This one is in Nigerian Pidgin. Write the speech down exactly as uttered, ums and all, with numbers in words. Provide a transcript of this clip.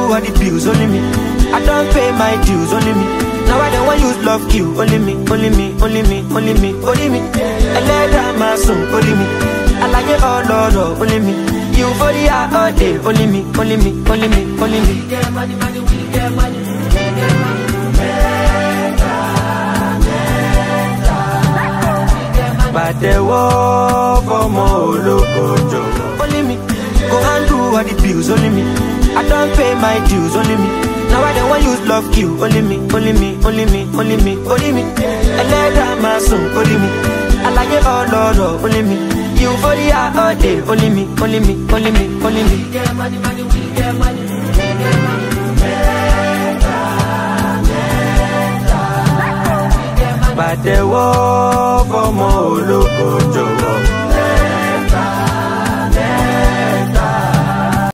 all the bills, only me. I don't pay my dues, only me. Now I don't want use love kill, only me, only me, only me, only me, only me. I let down my son, only me. I like it all, Lord, only me. You for the art all day, only me, only me, only me, only me. Get money, money, we get money, we get money. But the war for more local job. Only me, go and do all the bills, only me. I don't pay my dues, only me. Now I don't want use love kill, only me, only me, only me, only me, only me. I let down my son, only me. I like it all, Lord, only me. You for the art all day, only me, only me, only me, only me. We get money, money, we get money, we get money. But the war for more local job.